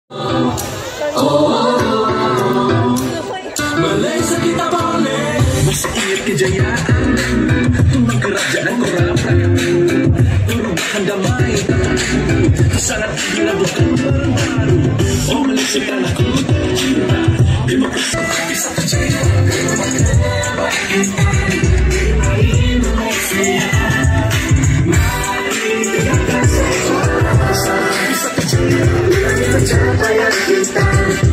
Malaysia kita boleh masih ingat kejayaan tumbang kerajaan korup perubahan damai sangat gila bukan baru. Oh Malaysia tanahku tercinta demokrasi bisa terjadi bagi Malaysia. Mari kita bersama bisa terjadi pencapaian kita.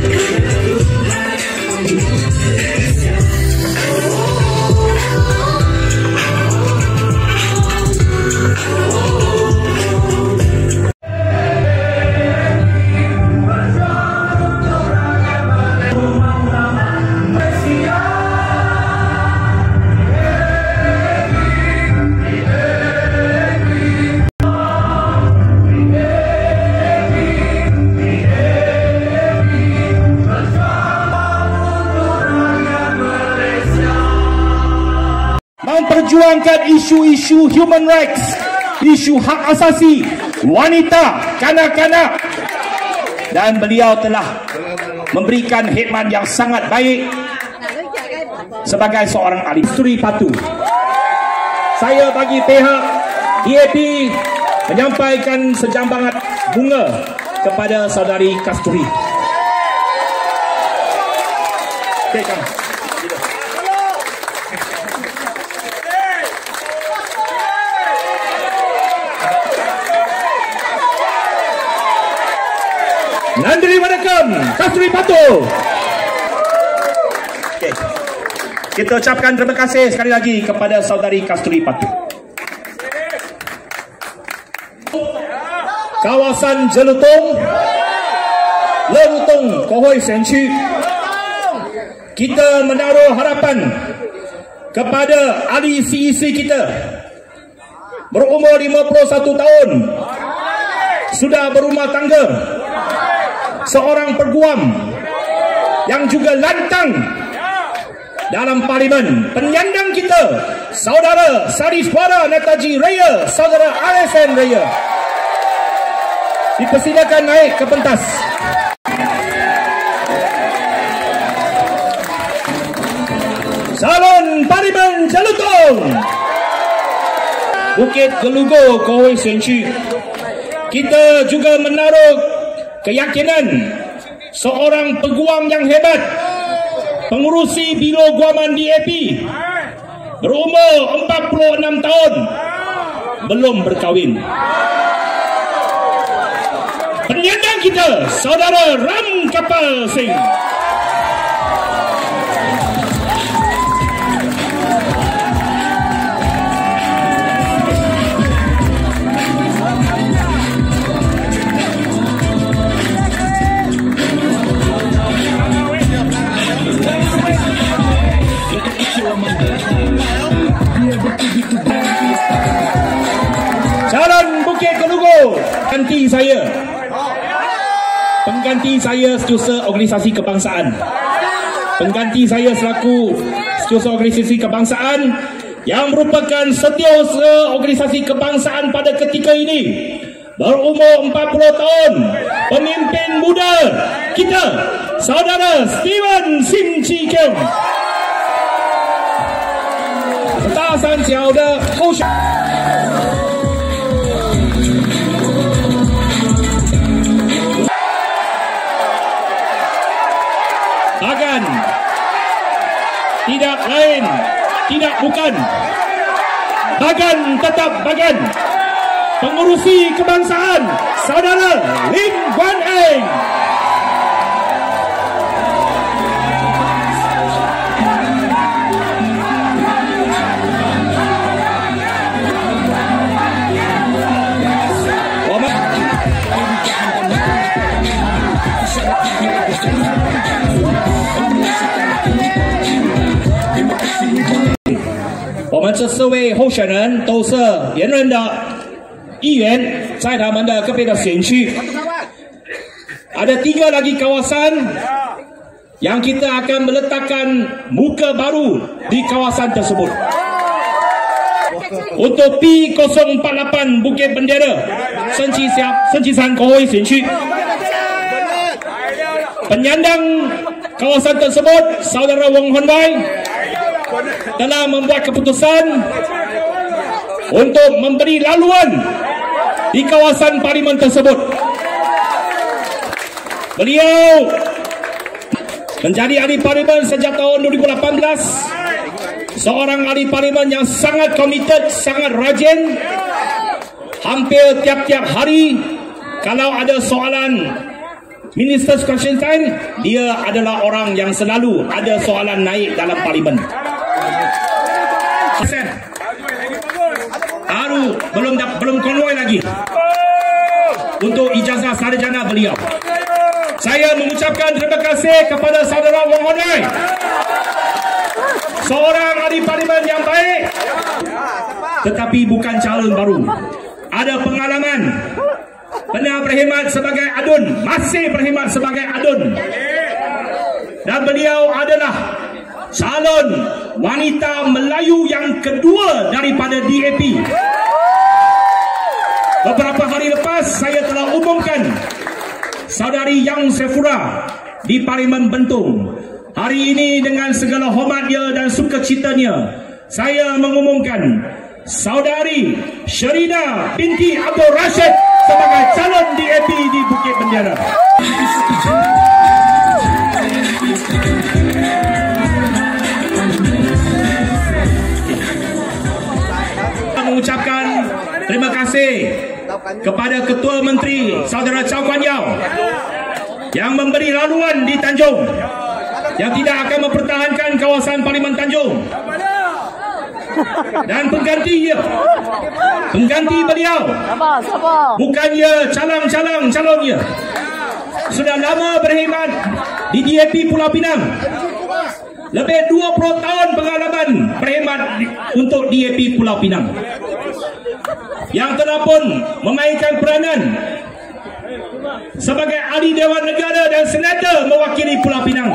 memperjuangkan isu-isu human rights, isu hak asasi, wanita, kanak-kanak, dan beliau telah memberikan khidmat yang sangat baik sebagai seorang ahli. Kasturi Patu, saya bagi pihak DAP menyampaikan sejambangan bunga kepada saudari Kasturi. Okay, come. Nandri Wanakkam, Kasturi Patu. Okay. Kita ucapkan terima kasih sekali lagi kepada saudari Kasturi Patu. Kawasan Jelutong, Lerutong, Kohoi Senchu, kita menaruh harapan kepada ahli CEC kita berumur 51 tahun, sudah berumah tangga, seorang peguam yang juga lantang dalam parlimen, penyandang kita saudara Sariswara Netaji Raya, saudara RSN Raya. Dipersilakan naik ke pentas. Salon Parlimen Jelutong, Bukit Gelugo, Kohoi Senchu. Kita juga menaruh keyakinan seorang peguam yang hebat, pengurusi Biro Guaman DAP, berumur 46 tahun, belum berkahwin. Penyandang kita saudara Ram Kapal Singh. Calon Bukit Gelugo, pengganti saya setiausaha organisasi kebangsaan. Pengganti saya selaku setiausaha organisasi kebangsaan yang merupakan setiausaha organisasi kebangsaan pada ketika ini, berumur 40 tahun, pemimpin muda kita, saudara Steven Sim Chi Kiong. 大三角的候选。Bagan, tidak lain, tidak bukan. Bagan tetap Bagan. Pengurusi kebangsaan, saudara Lim Guan Eng.我们这4位候选人都是连任的议员，在他们的个别的选区。Ada 3 lagi kawasan yang kita akan meletakkan muka baru di kawasan tersebut. Untuk P048 Bukit Bendera, 升旗山口会选区。 penyandang kawasan tersebut, Saudara Wong Hon Wai, telah membuat keputusan untuk memberi laluan di kawasan parlimen tersebut. Beliau menjadi ahli parlimen sejak tahun 2018. Seorang ahli parlimen yang sangat komited, sangat rajin. Hampir tiap-tiap hari kalau ada soalan Minister's Question Time, dia adalah orang yang selalu ada soalan naik dalam parlimen. Belum konvoi lagi untuk ijazah sarjana beliau. Saya mengucapkan terima kasih kepada Saudara Wong Hon Wai, seorang ahli parlimen yang baik, tetapi bukan calon baru. Ada pengalaman, pernah berkhidmat sebagai adun, masih berkhidmat sebagai adun, dan beliau adalah calon wanita Melayu yang kedua daripada DAP. Beberapa hari lepas saya telah umumkan Saudari Yang Sefura di Parlimen Bentung. Hari ini dengan segala hormat dia dan sukacitanya, saya mengumumkan Saudari Sherina binti Abdul Rashid sebagai calon DAP di Bukit Bendera. Mengucapkan terima kasih kepada Ketua Menteri Saudara Chow Kuan Yeow yang memberi laluan di Tanjung, yang tidak akan mempertahankan kawasan Parlimen Tanjung, dan pengganti beliau bukannya calonnya sudah lama berkhidmat di DAP Pulau Pinang, lebih 20 tahun pengalaman berkhidmat untuk DAP Pulau Pinang, yang telah pun memainkan peranan sebagai ahli Dewan Negara dan Senator mewakili Pulau Pinang.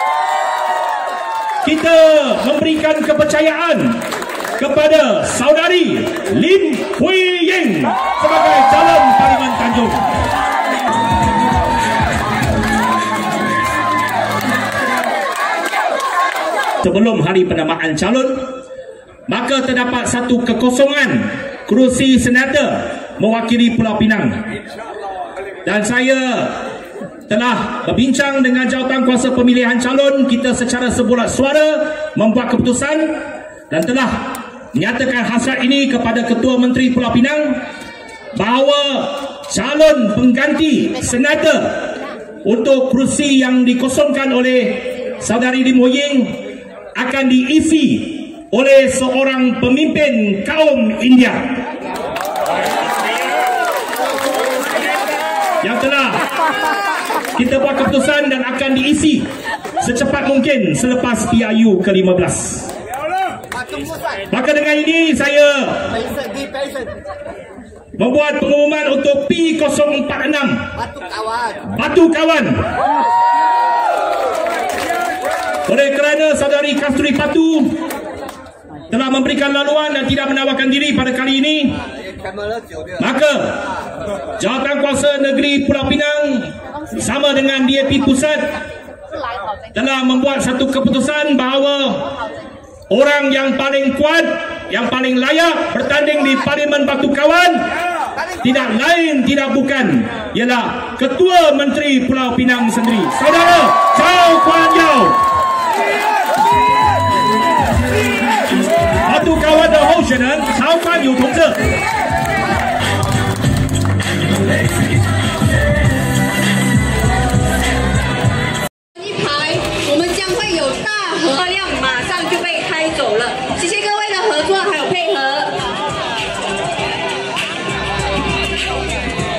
Kita memberikan kepercayaan kepada Saudari Lim Hui Ying sebagai calon Parlimen Tanjung. Sebelum hari penamaan calon, maka terdapat satu kekosongan kerusi senator mewakili Pulau Pinang, dan saya telah berbincang dengan Jawatankuasa Pemilihan Calon. Kita secara sebulat suara membuat keputusan dan telah menyatakan hasrat ini kepada Ketua Menteri Pulau Pinang bahawa calon pengganti senator untuk kerusi yang dikosongkan oleh Saudari Lim Hui Ying akan diisi oleh seorang pemimpin kaum India yang telah kita buat keputusan dan akan diisi secepat mungkin selepas PRU ke-15. Maka dengan ini saya membuat pengumuman untuk P046 Batu Kawan. Oleh kerana Saudari Kasturi Patu telah memberikan laluan dan tidak menawarkan diri pada kali ini, maka Jawatankuasa Negeri Pulau Pinang bersama dengan DAP Pusat telah membuat satu keputusan bahawa orang yang paling kuat, yang paling layak bertanding di Parlimen Batu Kawan tidak lain tidak bukan ialah Ketua Menteri Pulau Pinang sendiri, Saudara Chow Kuan Yeow. Batu Kawan的候选人曹冠友同志。 一排，我们将会有大核量，马上就被开走了。谢谢各位的合作还有配合。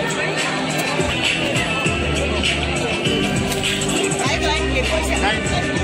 来，给我一下。